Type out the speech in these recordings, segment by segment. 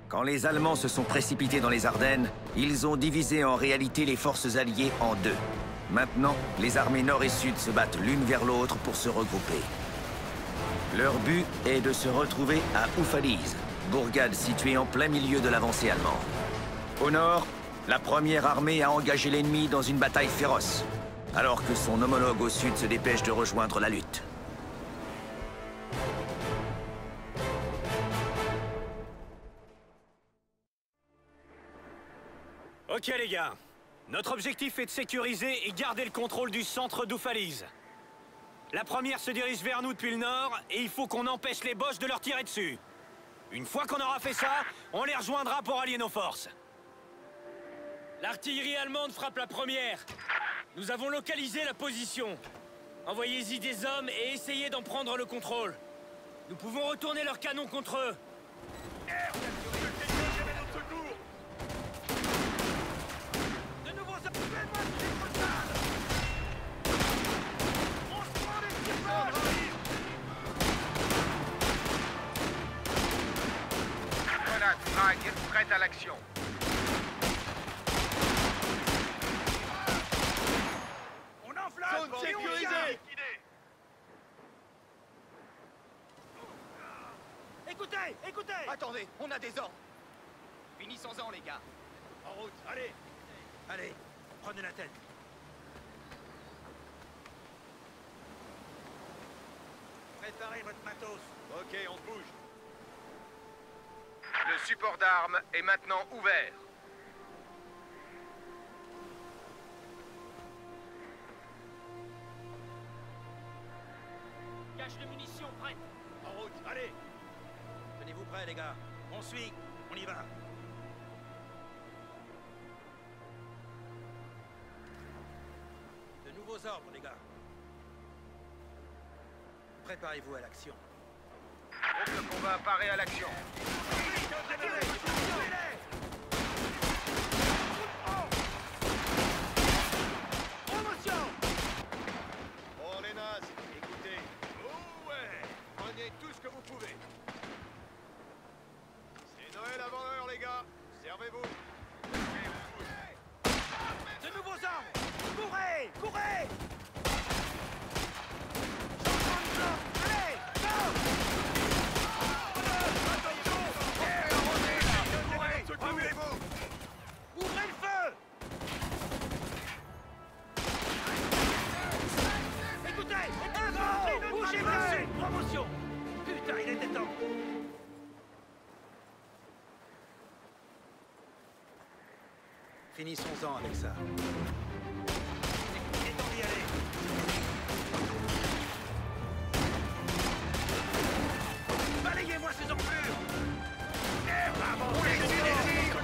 Quand les Allemands se sont précipités dans les Ardennes, ils ont divisé en réalité les forces alliées en deux. Maintenant, les armées nord et sud se battent l'une vers l'autre pour se regrouper. Leur but est de se retrouver à Oufalise, bourgade située en plein milieu de l'avancée allemande. Au nord, la première armée a engagé l'ennemi dans une bataille féroce, alors que son homologue au sud se dépêche de rejoindre la lutte. Ok les gars, notre objectif est de sécuriser et garder le contrôle du centre d'Oufalise. La première se dirige vers nous depuis le nord et il faut qu'on empêche les Boches de leur tirer dessus. Une fois qu'on aura fait ça, on les rejoindra pour allier nos forces. L'artillerie allemande frappe la première. Nous avons localisé la position. Envoyez-y des hommes et essayez d'en prendre le contrôle. Nous pouvons retourner leurs canons contre eux. Prête à l'action. On enflamme. Zone sécurisée. Écoutez, écoutez. Attendez, on a des ordres. Finissons-en, les gars. En route, allez. Allez, prenez la tête. Préparez votre matos. Ok, on se bouge. Le support d'armes est maintenant ouvert. Cache de munitions prête. En route, allez. Tenez-vous prêts, les gars. On suit, on y va. De nouveaux ordres, les gars. Préparez-vous à l'action. Groupe de combat paré à l'action. Bon, les nazes, écoutez. Oh ouais, prenez tout ce que vous pouvez. C'est Noël avant l'heure, les gars. Servez-vous. De nouveaux armes. Courez, courez. Allez, go. Ouvrez le feu! Écoutez! Bougez plus! Promotion! Putain, il était temps! Finissons-en avec ça. Il est temps d'y aller! Balayez-moi ces enflures! Merde! On les tire!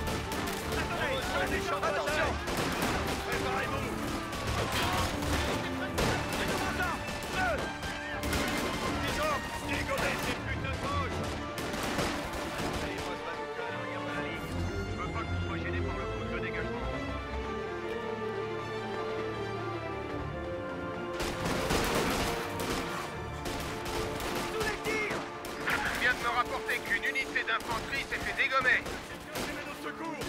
Attention! Préparez-vous! Les hommes! Dégommez ces putains de moches! Allez, moi, ce bazooka à l'arrière de la ligne. Je veux pas que vous soyez gênés par le coup de dégagement. Tous les tirs! Je viens de me rapporter qu'une unité d'infanterie s'est fait dégommer. Au secours!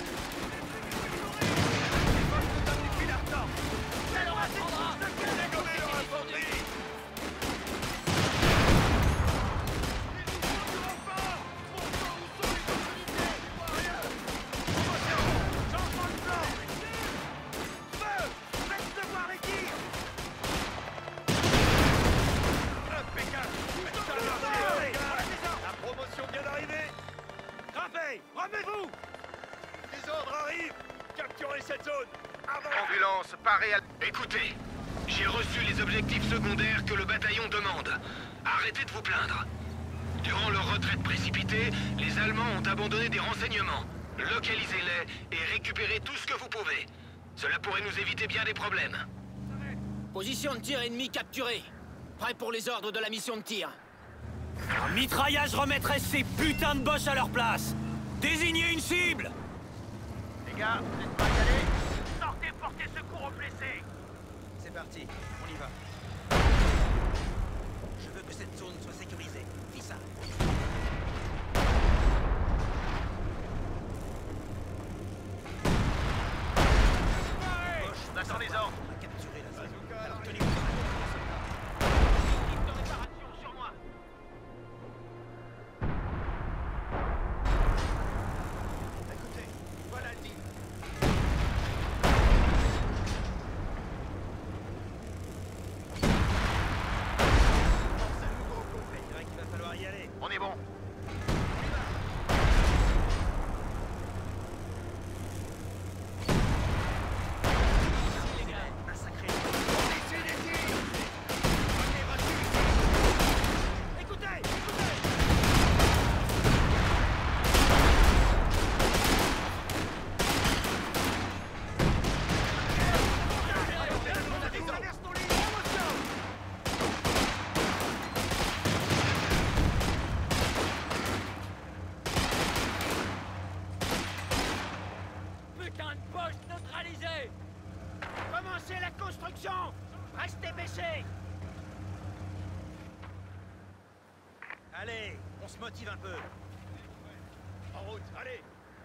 La promotion vient d'arriver! Grimpez! Remenez-vous! Les ordres arrivent! Capturez cette zone! Ambulance parée à... Écoutez, j'ai reçu les objectifs secondaires que le bataillon demande. Arrêtez de vous plaindre. Durant leur retraite précipitée, les Allemands ont abandonné des renseignements. Localisez-les et récupérez tout ce que vous pouvez. Cela pourrait nous éviter bien des problèmes. Position de tir ennemie capturée. Prêt pour les ordres de la mission de tir. Un mitraillage remettrait ces putains de Boches à leur place. Désignez une cible. Les gars, vous n'êtes pas y aller? Sortez, portez secours aux blessés! C'est parti, on y va. Je veux que cette zone soit sécurisée. Fis ça. est bon. Putain de poste neutralisé! Commencez la construction! Restez baissés! Allez, on se motive un peu. En route, allez.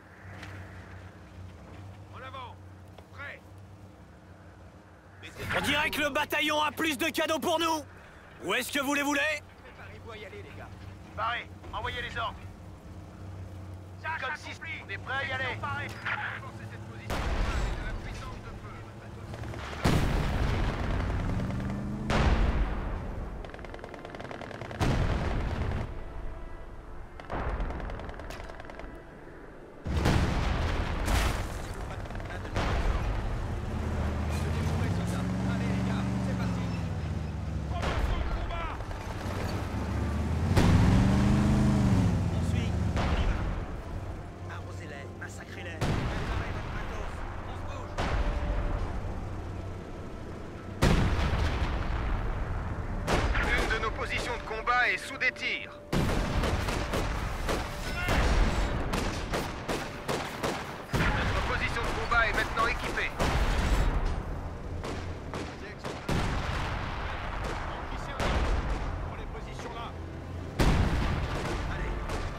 En avant. Prêt. On dirait que le bataillon a plus de cadeaux pour nous! Où est-ce que vous les voulez? Préparez-vous à y aller, les gars. Paré, envoyez les ordres. Comme 6, on est prêt à y aller. Paré. Renforcez cette position avec de la puissance de feu. Allez, les gars, c'est parti. Commençons le combat. On suit, on y va. Arrosez-les, massacrez-les. Préparez votre matos, on se bouge. Une de nos positions de combat est sous des tirs. Notre position de combat est maintenant équipée. Prenez position là. Allez,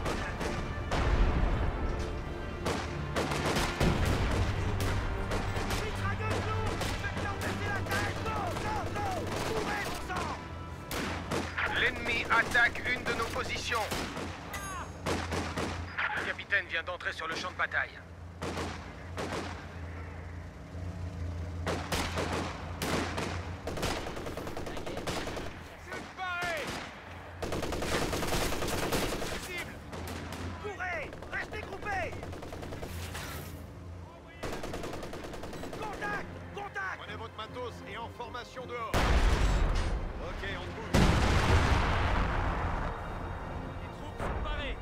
Mitrailleuse lourde! Faites-leur baisser la tête! Go! Go! Go! Courez, bon sang! L'ennemi attaque une de nos positions. Le capitaine vient d'entrer sur le champ de bataille. Paré. Cible. Courez! Restez groupés! Contact! Contact! Prenez votre matos et en formation dehors. Ok, on bouge. Les troupes sont parées!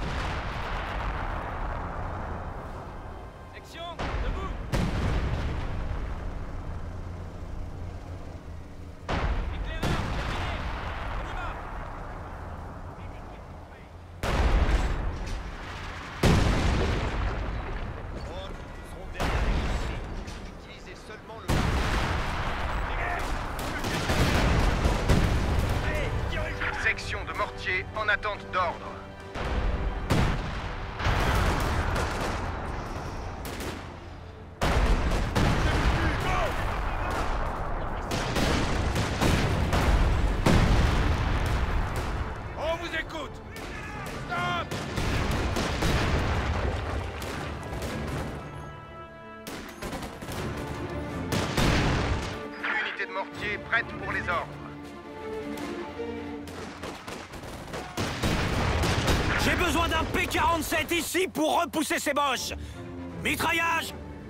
Section, debout! Éclaireur, terminé! On y va! Oh, nous serons derrière les missiles. Utilisez seulement le... Section de mortier en attente d'ordre. On vous écoute. Stop. Unité de mortier prête pour les ordres. J'ai besoin d'un P-47 ici pour repousser ces boches! Mitraillage!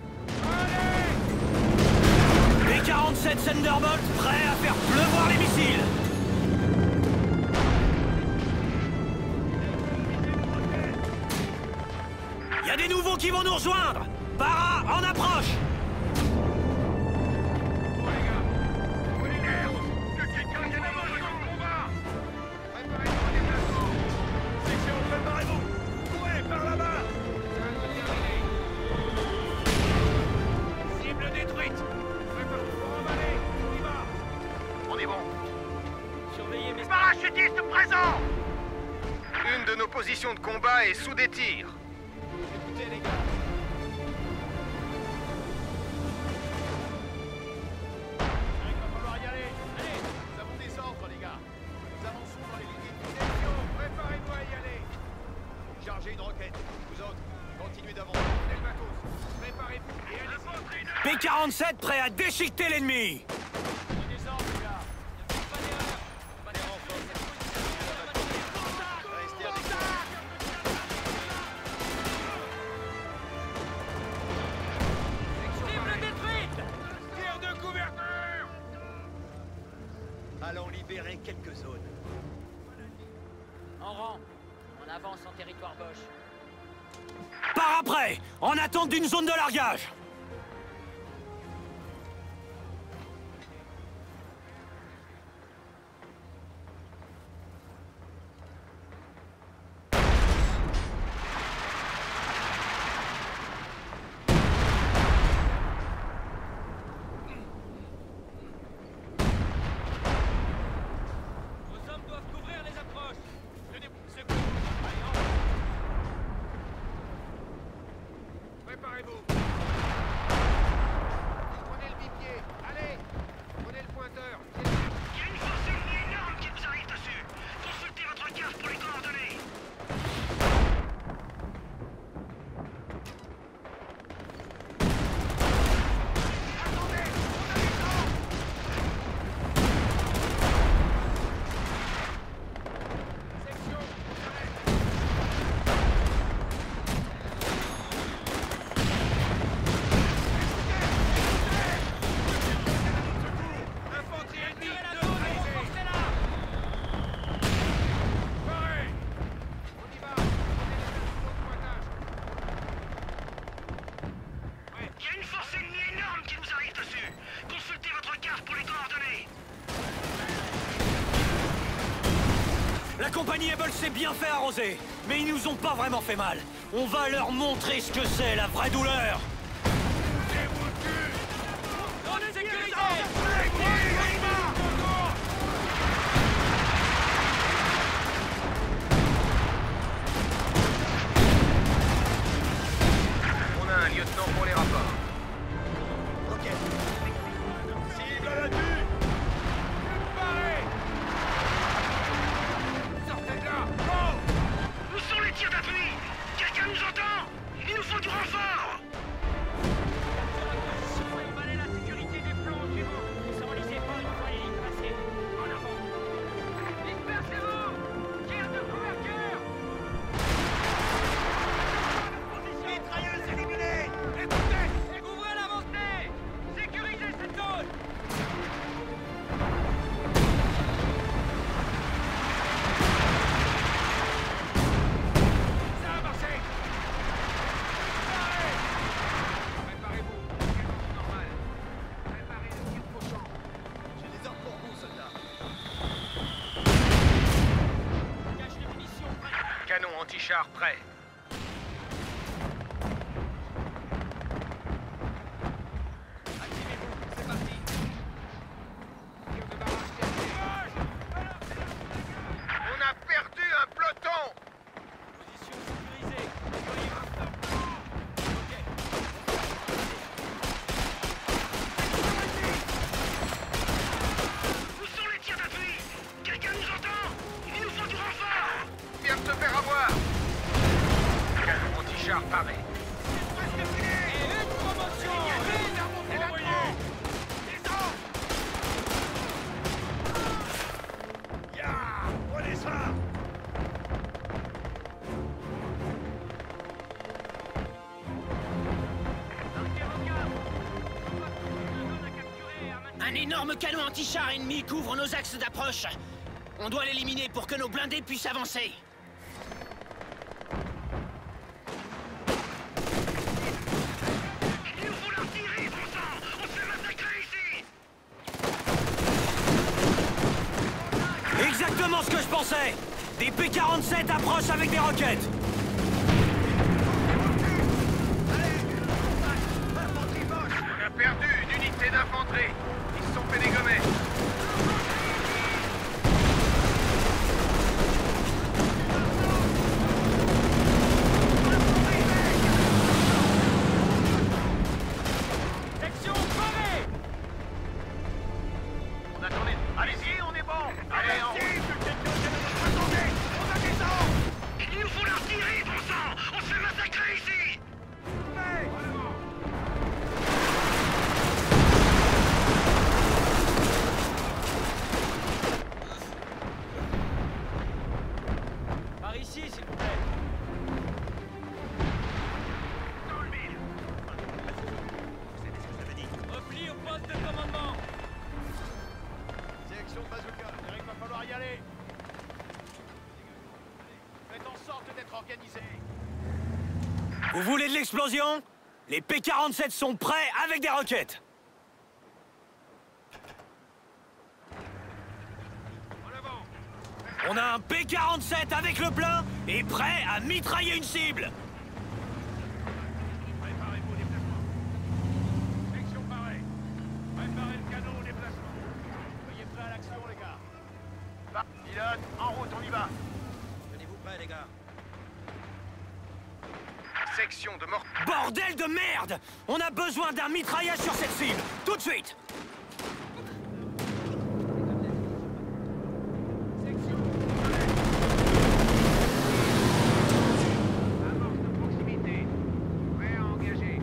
P-47 Thunderbolt prêt à faire pleuvoir les missiles! Il y a des nouveaux qui vont nous rejoindre! Para en approche! Bon les gars. Prenez l'air. Que quelqu'un vienne à le combat. Préparez-vous à déplacement. Section, préparez-vous. Courez par là-bas. Ça doit terminer. Cible détruite. Préparez-vous pour emballer. On y va. On est bon. Surveillez mes... Parachutiste présent. Une de nos positions de combat est sous des tirs. Écoutez les gars. Il va falloir y aller. Allez, nous avons des ordres, les gars. Nous avançons dans les lignes. Section, préparez-vous à y aller. Chargez une roquette. Vous autres, continuez d'avancer. Prenez le matos. Préparez-vous et allez-y. P-47 prêt à déchiqueter l'ennemi! Des ordres, les gars. Pas d'erreur. Pas des renforts. Restez à avance en territoire Bosch. Par après, en attente d'une zone de largage. Vos hommes doivent couvrir les approches. Préparez-vous. Prenez le bipied. Allez. Prenez le pointeur. Il y a une force ennemie énorme qui nous arrive dessus. Consultez votre carte pour les coordonnées. Attendez. On a du temps. Section. On s'arrête. Infanterie ennemie, neutralisée. Paré. On y va. Prenez les instruments de pointage. Il y a une force ennemie énorme qui nous arrive dessus. Consultez votre carte pour les coordonnées. La compagnie Able s'est bien fait arroser, mais ils nous ont pas vraiment fait mal. On va leur montrer ce que c'est, la vraie douleur. Zone de sécurité. On a un lieutenant pour les rapports. Ok. Cible à la vue. Paré. Sortez de là. Go. Où sont les tirs d'appui? Quelqu'un nous entend? Il nous faut du renfort. Il fallait la sécurité des plans suivants. Ne s'enlisez pas une fois les lignes passées. En avant. Dispersez-vous. Tir de couverture. Mitrailleuse éliminée. Écoutez. Ouvrez l'avancée. Sécurisez cette zone. Ça a marché. Paré. Préparez-vous. Cadence normale. Préparez le tir prochain. J'ai des ordres pour vous, soldats. Cache les munitions. Prêt. Canon anti-char prêt. Activez-vous. C'est parti. Tir de barrage terminé. On a perdu un peloton. Position sécurisée. Où sont les tirs d'appui? Quelqu'un nous entend? Il nous faut du renfort. Viens de te faire avoir. Canon anti-char paré. Presque fini. Et une promotion. Vite, remontez là-dedans. Descends. Ya, prenez ça. Un énorme canon anti-char ennemi couvre nos axes d'approche. On doit l'éliminer pour que nos blindés puissent avancer. Il nous faut l'artillerie, bon sang. On se fait massacrer ici. Exactement ce que je pensais. Des P-47 approchent avec des roquettes. On a perdu une unité d'infanterie. Ils se sont fait dégommer. Section parée. On attendait. Allez-y, on est bon. Allez, en route. Attendez, on a des ordres. Il nous faut l'artillerie, bon sang. On se fait massacrer ici. Par ici, s'il vous plaît. Dans le mille. Repli au poste de commandement. Sélection de bazooka. Eric, va falloir y aller. Faites en sorte sorte d'être organisé. Vous voulez de l'explosion? Les P-47 sont prêts avec des roquettes. En avant. On a un P-47 avec le plein et prêt à mitrailler une cible. Préparez-vous au déplacement. Section parée. Préparez le canon au déplacement. Soyez prêts à l'action, les gars. Pilote, en route, on y va. Tenez-vous prêts, les gars. Section de mort. Bordel de merde! On a besoin d'un mitraillage sur cette cible, tout de suite! Section. Amorce de proximité. Prêt à engager.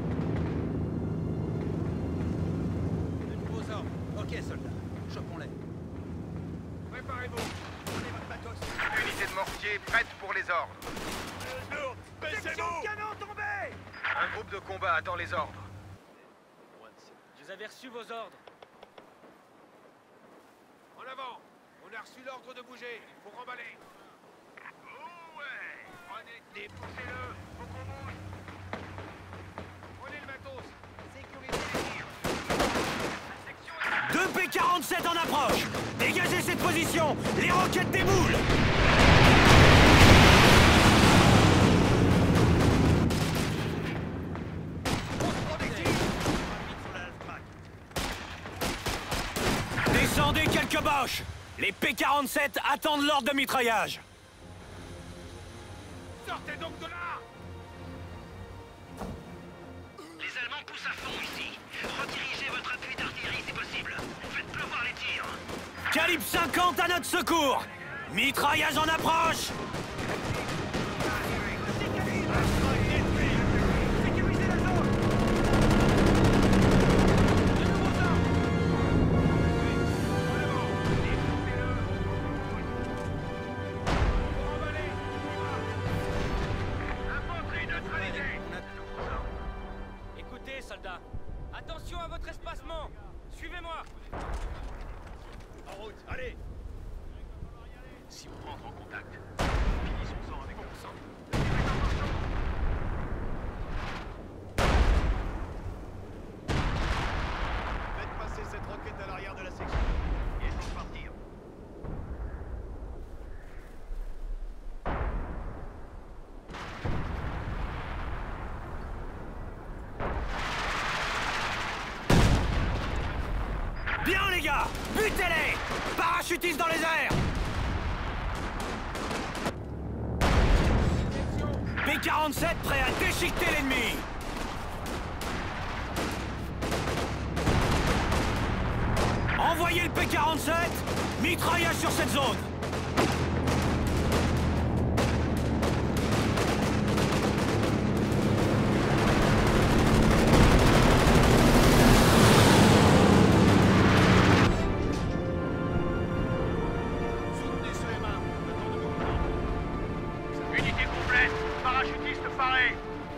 De nouveaux ordres. Ok, soldats. Chopons-les. Préparez-vous. Prenez votre matos. Unité de mortier prête pour les ordres. Section canon tombé. Un groupe de combat attend les ordres. Vous avez reçu vos ordres. En avant. On a reçu l'ordre de bouger. Pour remballer. Oh ouais. Prenez, dépoussez-le. Faut qu'on bouge. Prenez le matos. Sécurisez les tirs. Deux P-47 en approche! Dégagez cette position! Les roquettes déboulent! Descendez quelques boches! Les P-47 attendent l'ordre de mitraillage! Sortez donc de là. Les Allemands poussent à fond ici. Redirigez votre appui d'artillerie si possible. Faites pleuvoir les tirs. Calibre 50 à notre secours! Mitraillage en approche! Sécurisez la zone. Écoutez, soldats. Attention à votre espacement. Suivez-moi. En route, allez. Si on rentre en contact, Finissons-en avec bon sang. Faites passer cette roquette à l'arrière de la section. Laissons partir. Bien les gars! Butez-les! Parachutistes dans les airs! P-47 prêt à déchiqueter l'ennemi! Envoyez le P-47! Mitraillage sur cette zone! Soutenez sur les mains. Attends de mouvement. unité complète, parachutiste paré.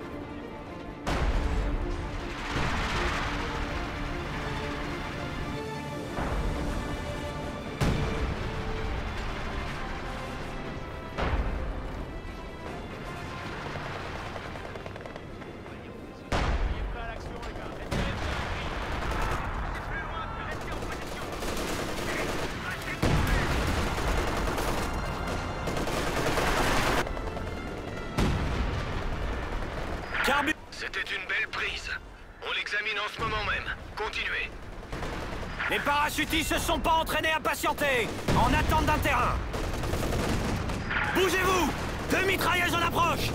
Soyez prêts à l'action, les gars. Restez loin, restez en position. Carbu... C'était une belle prise. On l'examine en ce moment même. Continuez. Les parachutistes se sont pas entraînés à patienter, en attente d'un terrain. Bougez-vous! Deux mitrailleuses en approche!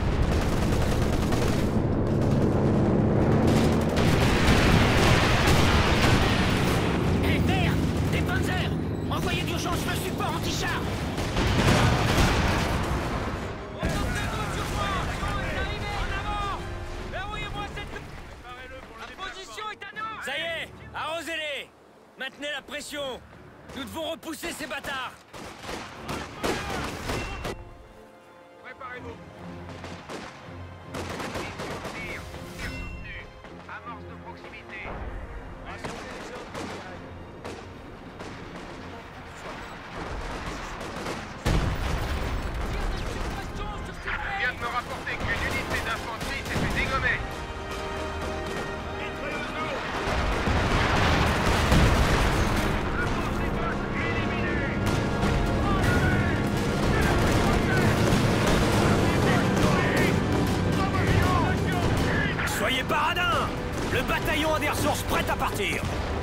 Hé, merde! Des Panzers! Envoyez d'urgence le support anti-char! Ça y est, arrosez-les. Maintenez la pression. Nous devons repousser ces bâtards. Préparez-vous. Tir soutenu. Amorce de proximité. Rassurez les hommes. rapporté qu'une unité d'infanterie s'est fait dégommer. Soyez paradins! Le bataillon a des ressources prêtes à partir!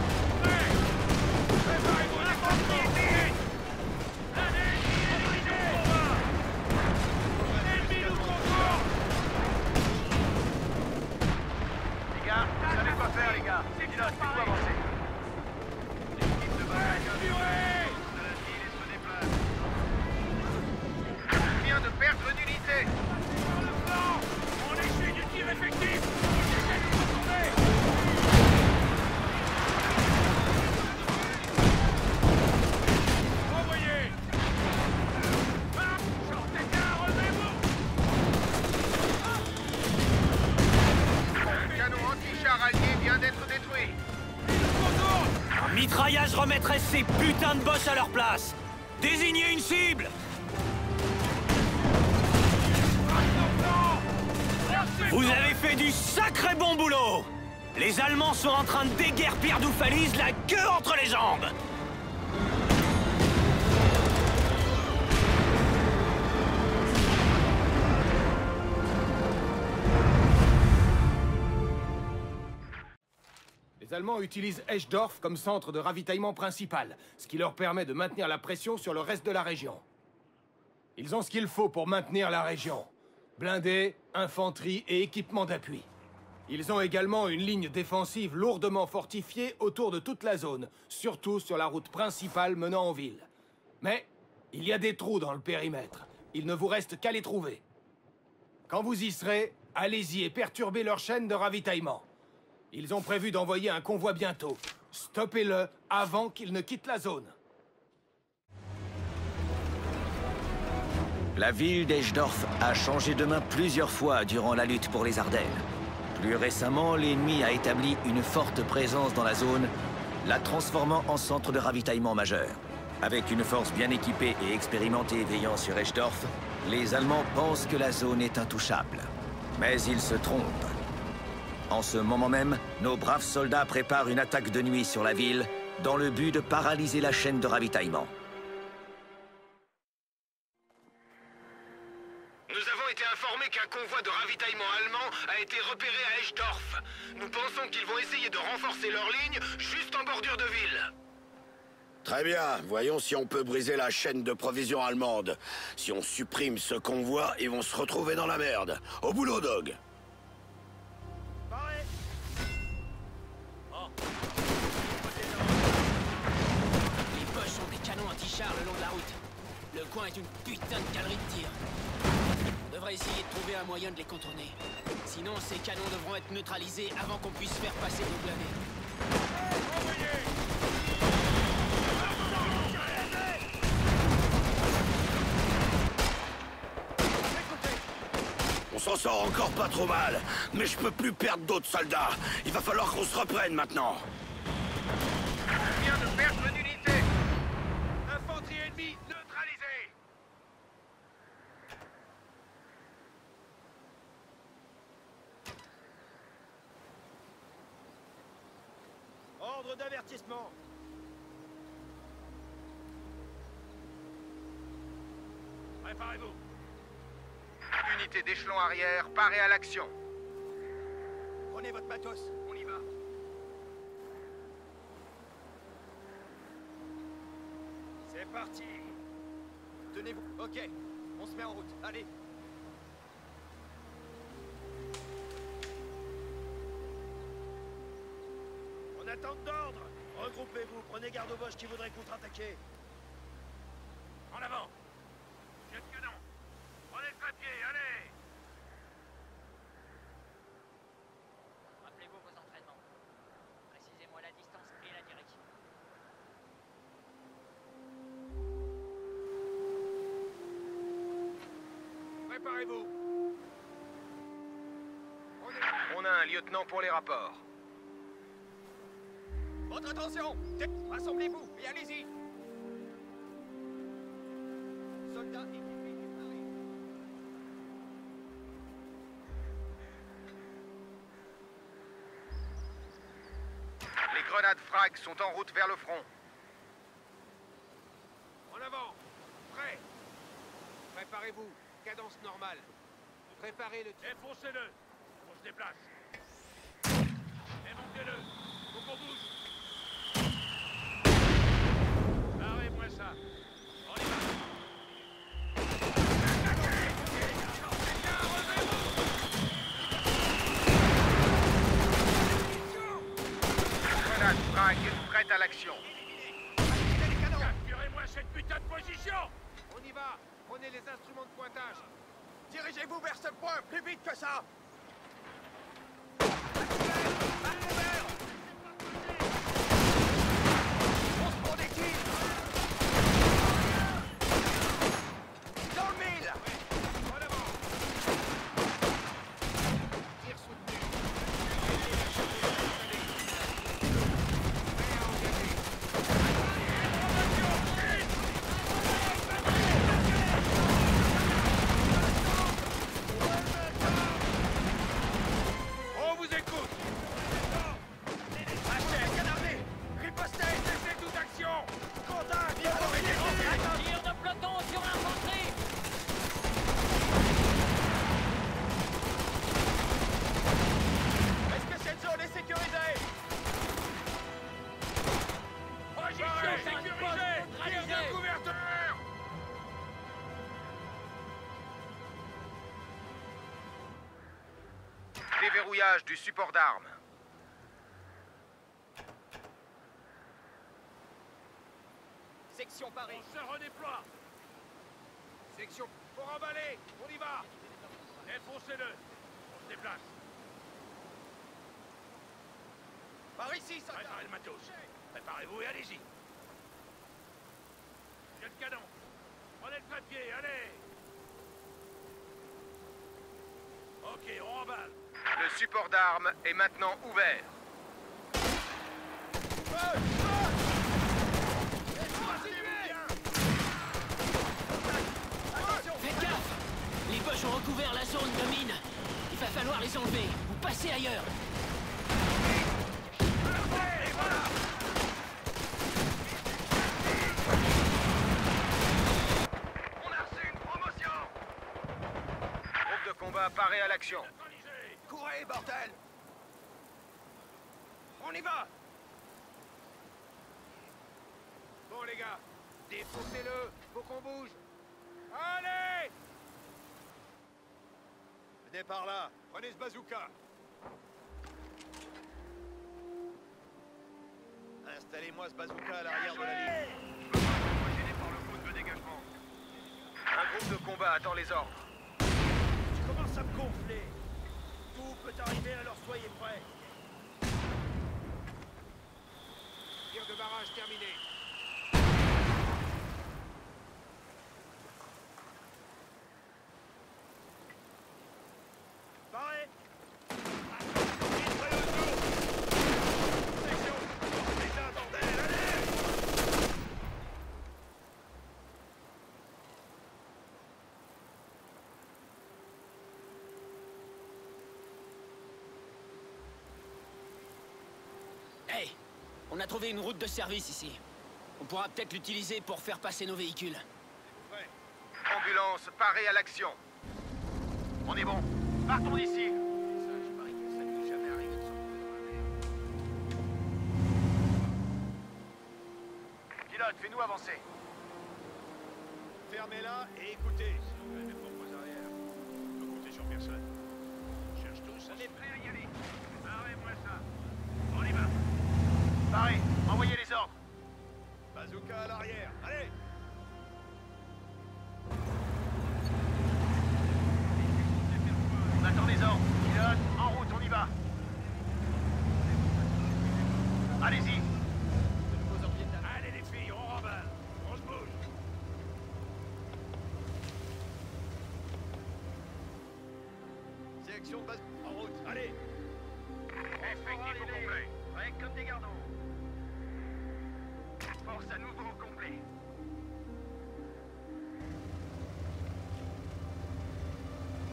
Les gars, vous savez quoi faire, les gars. C'est pilote, faites-nous avancer. L'équipe de bataillon de la ville se déplace. On vient de perdre une unité. Sur le flanc, on échoue du tir effectif. Envoyez. Sortez bien, relevez-vous. Le canon anti-char allié vient d'être détruit. Un mitraillage remettrait ces putains de boss à leur place! Désignez une cible! Vous avez fait du sacré bon boulot! Les Allemands sont en train de déguerpir Doufalise la queue entre les jambes! Les Allemands utilisent Eschdorf comme centre de ravitaillement principal, ce qui leur permet de maintenir la pression sur le reste de la région. Ils ont ce qu'il faut pour maintenir la région. Blindés, infanterie et équipement d'appui. Ils ont également une ligne défensive lourdement fortifiée autour de toute la zone, surtout sur la route principale menant en ville. Mais il y a des trous dans le périmètre. Il ne vous reste qu'à les trouver. Quand vous y serez, allez-y et perturbez leur chaîne de ravitaillement. Ils ont prévu d'envoyer un convoi bientôt. Stoppez-le avant qu'il ne quitte la zone. La ville d'Eschdorf a changé de main plusieurs fois durant la lutte pour les Ardennes. Plus récemment, l'ennemi a établi une forte présence dans la zone, la transformant en centre de ravitaillement majeur. Avec une force bien équipée et expérimentée veillant sur Eschdorf, les Allemands pensent que la zone est intouchable. Mais ils se trompent. En ce moment même, nos braves soldats préparent une attaque de nuit sur la ville, dans le but de paralyser la chaîne de ravitaillement. Nous avons été informés qu'un convoi de ravitaillement allemand a été repéré à Eschdorf. Nous pensons qu'ils vont essayer de renforcer leur ligne juste en bordure de ville. Très bien, voyons si on peut briser la chaîne de provisions allemande. Si on supprime ce convoi, ils vont se retrouver dans la merde. Au boulot, Dog. Les Boches ont des canons anti-chars le long de la route. Le coin est une putain de galerie de tir. On devrait essayer de trouver un moyen de les contourner. Sinon, ces canons devront être neutralisés avant qu'on puisse faire passer nos blindés. On s'en sort encore pas trop mal, mais je peux plus perdre d'autres soldats. Il va falloir qu'on se reprenne maintenant. On vient de perdre une unité. Infanterie ennemie neutralisée. Ordre d'avertissement. Préparez-vous. Unité d'échelon arrière, parée à l'action. Prenez votre matos, on y va. C'est parti. Tenez-vous. Ok, on se met en route. Allez. En attente d'ordre, regroupez-vous. Prenez garde aux Boches qui voudraient contre-attaquer. En avant. Jet de canon. Prenez le trépied, allez. Rappelez-vous vos entraînements. Précisez-moi la distance et la direction. Préparez-vous. On a un lieutenant pour les rapports. Votre attention. Rassemblez-vous et allez-y. Soldats équipés et parés. grenades frag sont en route vers le front. En avant. Prêt. Préparez-vous. Cadence normale. Préparez le tir. Enfoncez-le. On se déplace. Démontez-le. Faut qu'on bouge. Arrêtez-moi ça. On y va. Grenade frag prête à l'action. Capturez-moi cette putain de position. On y va. Prenez les instruments de pointage. Dirigez-vous vers ce point plus vite que ça. On se prend des kills. Dans le mille. En avant. Tir soutenu. Prêt à engager. On vous écoute. Achève, canardé. Ripostez. Cessez toute action. Contact. Tir de peloton sur l'infanterie! Est-ce que cette zone est sécurisée? Position sécurisée. Tir de couverture. Déverrouillage du support d'armes. Section Paris. On se redéploie. Section pour emballer. On y va. Enfoncez-le. On se déplace. Par ici, ça. Préparez le matos. Préparez-vous et allez-y. J'ai le canon. Prenez le papier, allez. Ok, on emballe. Le support d'armes est maintenant ouvert. Faites gaffe! Les Boches ont recouvert la zone de mine. Il va falloir les enlever ou passer ailleurs. On a reçu une promotion. Groupe de combat paré à l'action. Courez, bordel. On y va. Bon, les gars, défoncez-le. Faut qu'on bouge. Allez! Venez par là. Prenez ce bazooka. Installez-moi ce bazooka à l'arrière de la ligne. Gêné par le mode de dégagement. Un groupe de combat attend les ordres. Je commence à me gonfler. Tout peut arriver, alors soyez prêts. Tir de barrage terminé. Pareil. Section. Putain, bordel, allez. Hey! On a trouvé une route de service ici. On pourra peut-être l'utiliser pour faire passer nos véhicules. Ambulance parée à l'action. On est bon. Partons d'ici. Pilote, fais-nous avancer. Fermez-la et écoutez. Mes propres arrières. On peut compter sur personne. On cherche tous. On est prêts à y aller. Arrêtez-moi ça. On y va. Paré, envoyez les ordres. Bazooka à l'arrière. Allez! On attend les ordres. Pilote, en route, on y va. Allez-y. Allez les filles, on remballe. On se bouge. Sélection de base en route. Allez! Effectif au complet. Prêt comme des gardons. Force à nouveau au complet.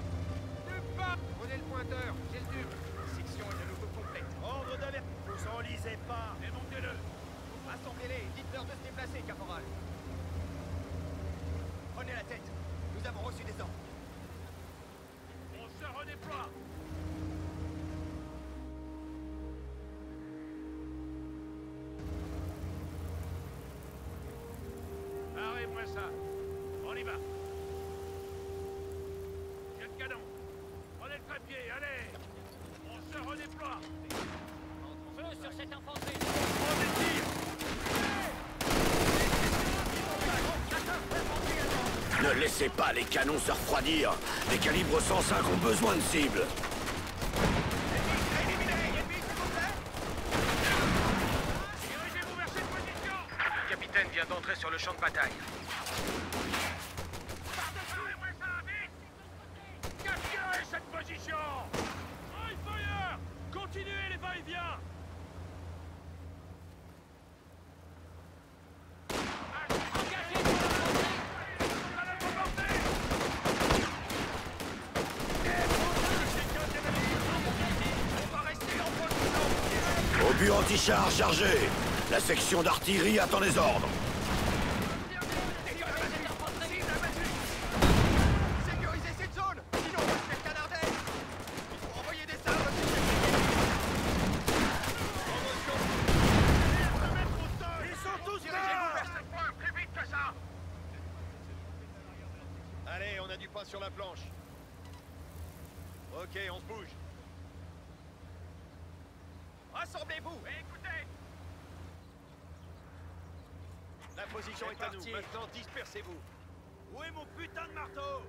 Prenez le pointeur. J'ai le tube. Section est de nouveau complète. Ordre d'alerte. Tous en lice. visez pas. Démontez-le. Rassemblez-les, dites-leur de se déplacer, caporal. Prenez la tête. Nous avons reçu des ordres. On se redéploie. Arrête-moi ça. On y va. J'ai le canon. Prenez le trépied, allez. On se redéploie. Feu sur cette infanterie. On des tirs. Ne laissez pas les canons se refroidir. Les calibres 105 ont besoin de cibles. Dirigez-vous vers cette position. Le capitaine vient d'entrer sur le champ de bataille. Arrêtez-moi ça, vite. Capturez cette position. High fire. Continuez les va-et-vient. Obus anti-char chargé. La section d'artillerie attend les ordres. Sécurisez cette zone. Sinon, on va se faire canarder. Il faut envoyer des sabres. Ils sont tous Dirigez-vous vers ce point, plus vite que ça. Allez, on a du pain sur la planche. Ok, on se bouge. Rassemblez-vous. Écoutez. La position est à nous. Maintenant, dispersez-vous. Où est mon putain de marteau?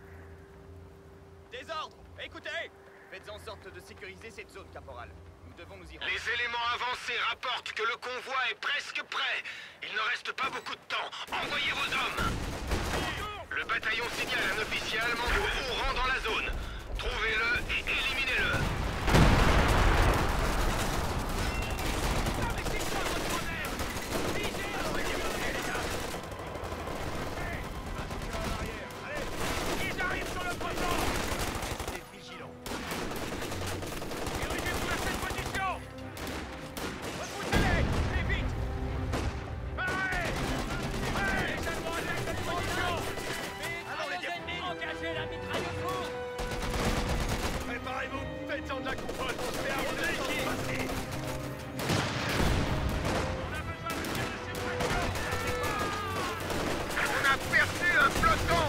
Des ordres. Écoutez. Faites en sorte de sécuriser cette zone, caporal. Nous devons nous y rendre. Les éléments avancés rapportent que le convoi est presque prêt. Il ne reste pas beaucoup de temps. Envoyez vos hommes. Le bataillon signale un officier allemand de haut rang dans la zone. Trouvez-le et éliminez-le. Ils arrivent sur le poteau. Restez vigilants. Dirigez-vous vers cette position. Repoussez-les. Et vite. Allez. Allez, les Allemands attaquent cette position. Allons les gars. Engagez la mitrailleuse lourde. Préparez-vous. Faites-en de la couronne. C'est arrosé ici. On a besoin de tirer de séparation. On a perdu un peloton.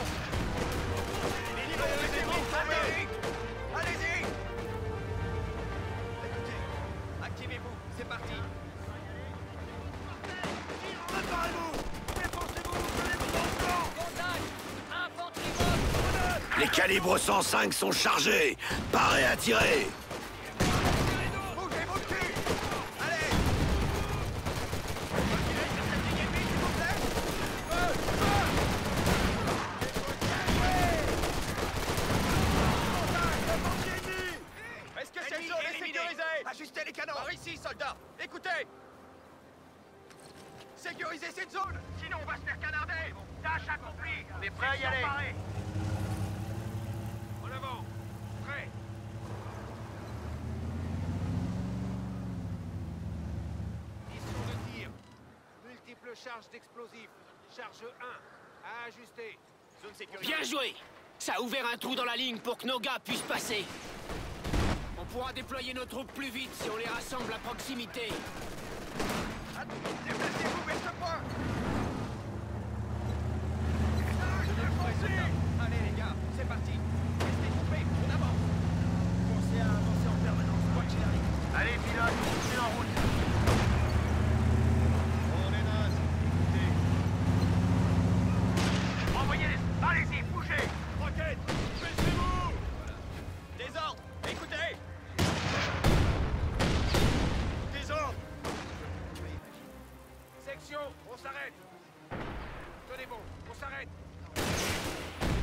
Allez-y. Écoutez, activez-vous. C'est parti. Contact. Infanterie mobile. Les calibres 105 sont chargés. Parez à tirer. Bougez vos culs. Allez. Retirez sur cette ligne ennemie, s'il vous plaît. Feu. Est-ce que cette zone est sécurisée? Ajustez les canons. Par ici, soldats. Écoutez. Sécurisez cette zone. Sinon, on va se faire canarder. Tâche accomplie. On est prêts à y aller. Paré. En avant. Prêt. Mission de tir. Multiples charges d'explosifs. Charge 1. À ajuster. Zone sécurisée. Bien joué. Ça a ouvert un trou dans la ligne pour que nos gars puissent passer. On pourra déployer nos troupes plus vite si on les rassemble à proximité. Déplacez-vous vers ce point. Allez les gars, c'est parti. Restez groupés, on avance. Pensez à avancer en permanence, quoi qu'il arrive. Allez, pilote, je suis en route. On est naze. Écoutez. Envoyez-les. Allez-y, bougez. Roquette. Baissez-vous. Des ordres, écoutez. Des ordres. Section, on s'arrête. Tenez bon, on s'arrête.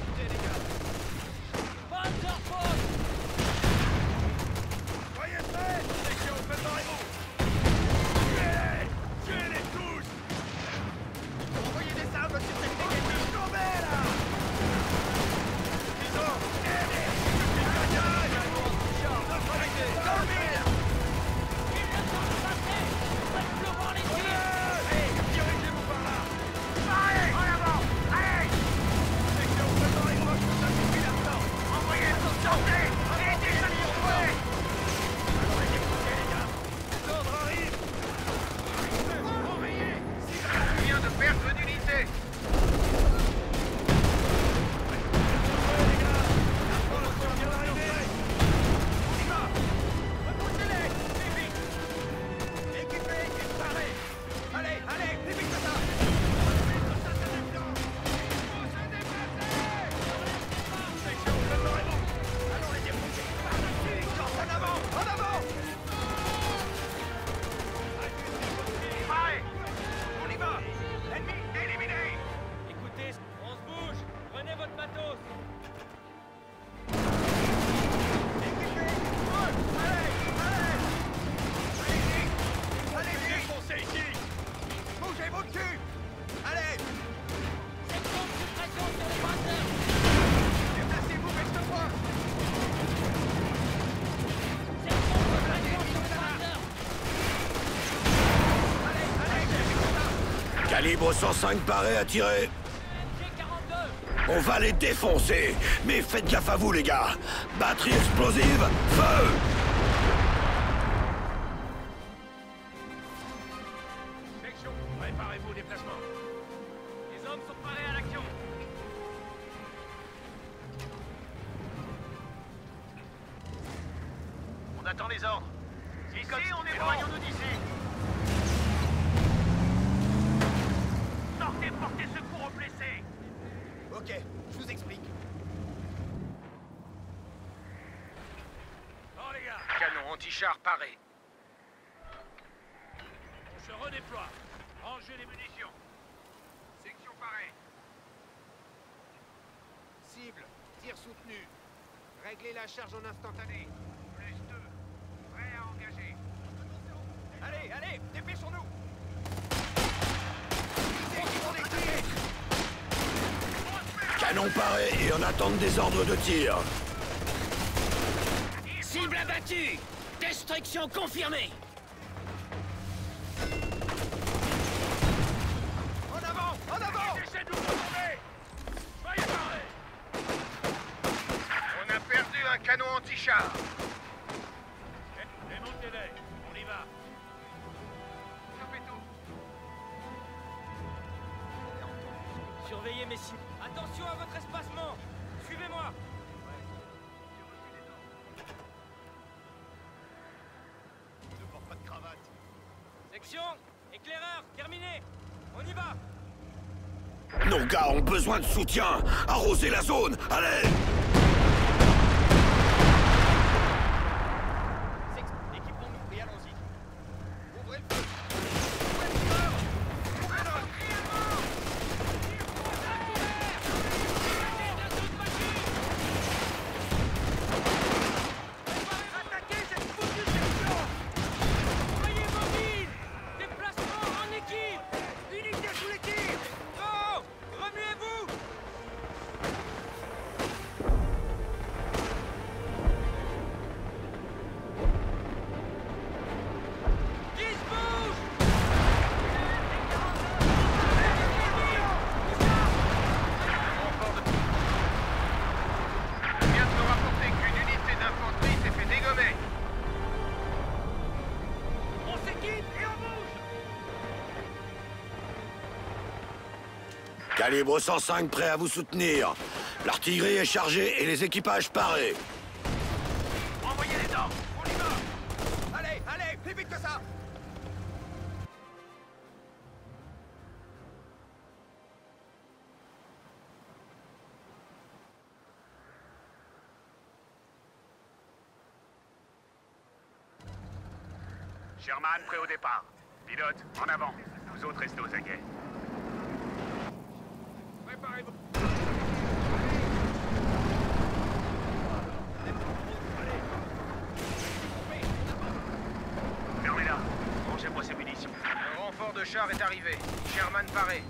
Calibre 105 paré à tirer. On va les défoncer. Mais faites gaffe à vous, les gars. Batterie explosive, feu! Section, préparez-vous au déplacement. Les hommes sont parés à l'action. On attend les ordres. Ici, on est éloignons-nous d'ici. Sortez, portez secours aux blessés. Ok, je vous explique. Bon, les gars, Canon anti-char paré. on se redéploie. Rangez les munitions. Section parée. Cible, tir soutenu. Réglez la charge en instantané. +2. Prêt à engager. Allez, allez, dépêchons-nous. Canon paré et en attente des ordres de tir. Cible abattue! Destruction confirmée! En avant, en avant. Essayez de nous retourner. Soyez parés. On a perdu un canon anti-char. Démontez-les. On y va. Chopez tout. Surveillez mes cibles. Attention à votre espacement. Suivez-moi. Ne porte pas de cravate. Section, éclaireur, terminé. On y va. Nos gars ont besoin de soutien. Arrosez la zone, allez! Équipons-nous et allons-y. Ouvrez le feu. Ouvrez le feu. Ouvrez le Attaquez cette foutue section. Soyez mobiles. Déplacement en équipe. Unité sous les tirs. Oh, remuez-vous. Qui se bouge? Je viens de me rapporter qu'une unité d'infanterie s'est fait dégommer. On s'équipe et on bouge. Calibre 105 prêt à vous soutenir. L'artillerie est chargée et les équipages parés. Envoyez les ordres. On y va. Allez, allez, plus vite que ça. Sherman, prêt au départ. Pilote, en avant. Vous autres restez aux aguets. Préparez-vous. Fermez-la. Rangez-moi ces munitions. Un renfort de char est arrivé. Sherman paré.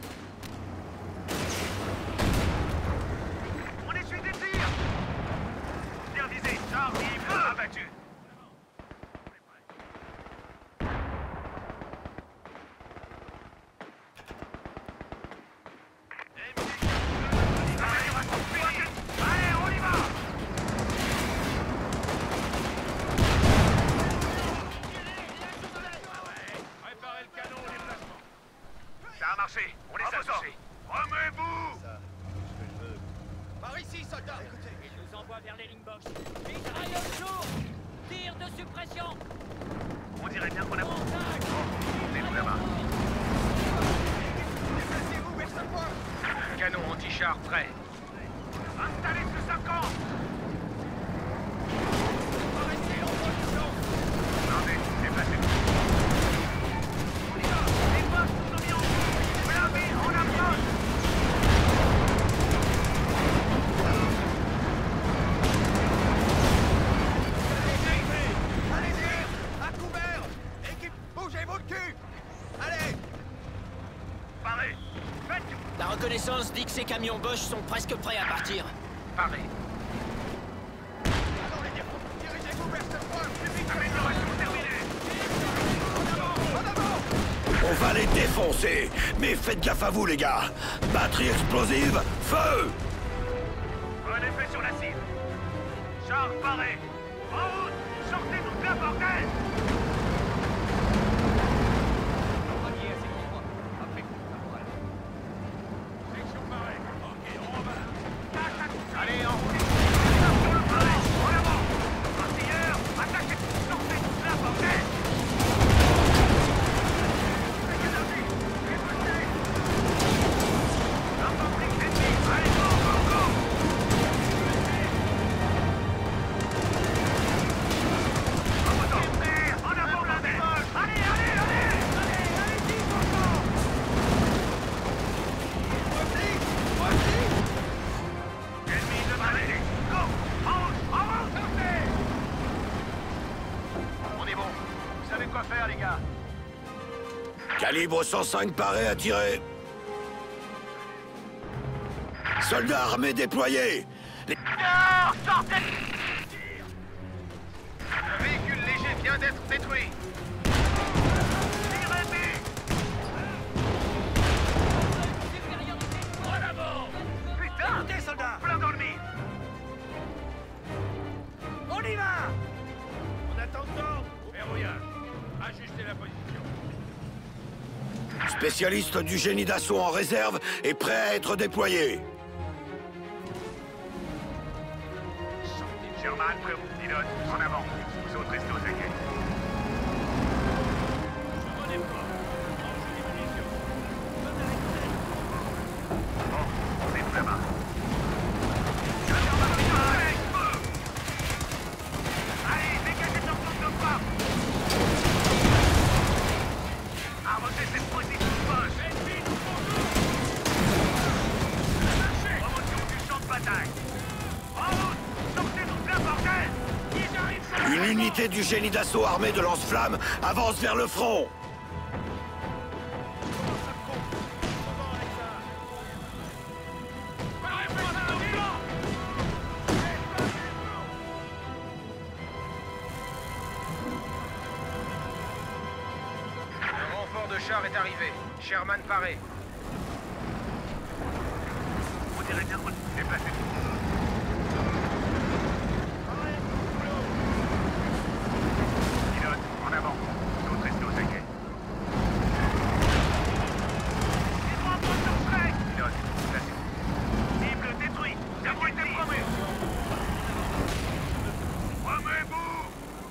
On essuie des tirs. Bien visé. Char libre, abattu. Allez, on y va. Préparez le canon au déplacement. Ça a marché. On les a touchés. Remuez-vous. Par ici, soldat. Écoutez. Il nous envoie vers les linkbox. Mitraille au jour. Tir de suppression. On dirait bien qu'on a... Contact. Mettez-vous là-bas. Déplacez-vous vers ce point. Canon anti-char prêt. Installez ce 50. Arrêtez en position. Attendez, déplacez-vous. On y va. Les postes sont mis en route. Vous l'avez, on approche. Allez-y. À couvert. Équipe, bougez vos culs. Allez. Parez. Faites. La reconnaissance dit que ces camions Bosch sont presque prêts à partir. Paré. Allons les défendre. Dirigez-vous vers ce point. Plus vite. Amélioration terminée. En avant. En avant. On va les défoncer. Foncez! Mais faites gaffe à vous, les gars! Batterie explosive, feu! Un effet sur la cible. Char paré. En route! Sortez toute la bordel! Section parée. Ok, on va. Allez, en route! Sur le paré! En avant! Artilleurs, attaquez! Sortez toute la bordel! Calibre 105 paré à tirer. Soldats armés déployés. Sortez! Un véhicule léger vient d'être détruit. En avant! Putain! Montez, soldats! Plein dans le mille! On y va! En attendant, verrouillage. Ajustez la position. Spécialiste du génie d'assaut en réserve et prêt à être déployé. Sherman, prêt au pilote, en avant. Vous autres restez aux aguets. Je redéploie. Enjeu des munitions. Bon, on est tout là-bas. Allez, dégagez de leur zone de frappe. Arrêtez cette position de poche. Promotion du champ de bataille. En route! Sortez toute la bordel! Ils arrivent. Une unité du génie d'assaut armée de lance-flammes avance vers le front. Le renfort de char est arrivé. Sherman paré. Vous direz bien qu'on déplacez tout. Pilote, en avant. Vous autres restez aux aguets. Pilote, placez-vous. Cible détruite. Sécurité promue. Remets-vous.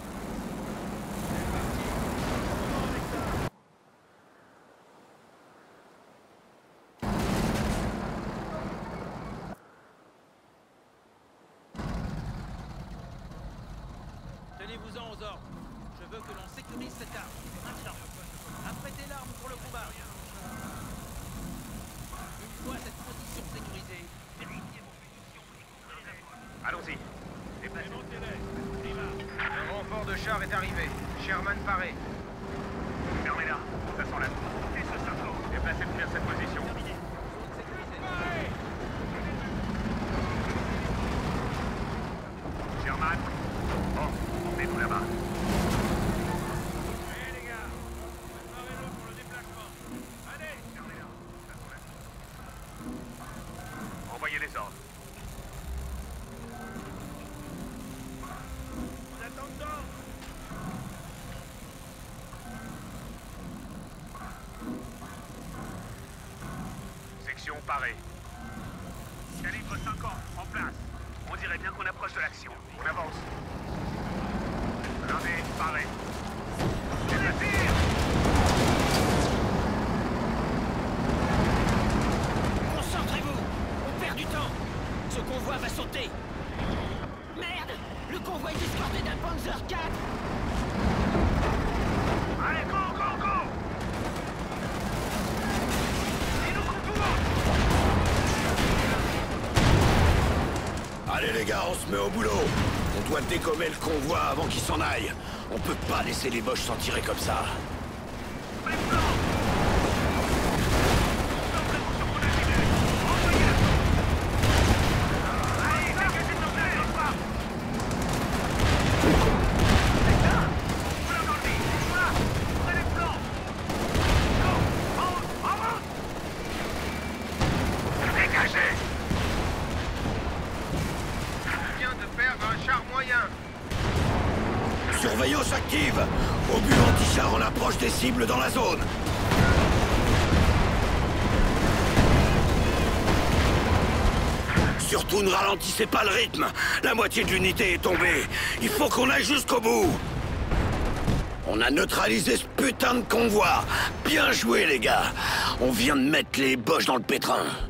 Tenez-vous-en aux ordres. Je veux que l'on sécurise cette arme. Maintenant, apprêtez l'arme pour le combat. Une fois cette position sécurisée, vérifiez vos munitions et couvrez les approches. Allons-y. Le renfort de char est arrivé. Sherman paré. Fermez-la. Ça sent la... Et ce cerceau. Déplacez bien cette position. Terminé. Zone sécurisée. Sherman. Bon, on est tout là-bas. Allez les gars, préparez-le pour le déplacement. Allez, fermez-la. Ça sent la... Envoyez les ordres. En attendant. Section parée. Calibre 50, en place. On dirait bien qu'on approche de l'action. On avance. Blindé, paré. Concentrez-vous! On perd du temps! Ce convoi va sauter! Merde! Le convoi est escorté d'un Panzer 4! Allez, go, go, go! Et nous contournons! Allez les gars, on se met au boulot. On doit décommer le convoi avant qu'il s'en aille. On peut pas laisser les Boches s'en tirer comme ça. Go! char moyen. Surveillance active. Obus anti-char en approche des cibles dans la zone. Surtout ne ralentissez pas le rythme. La moitié de l'unité est tombée. Il faut qu'on aille jusqu'au bout. On a neutralisé ce putain de convoi. Bien joué, les gars. On vient de mettre les boches dans le pétrin.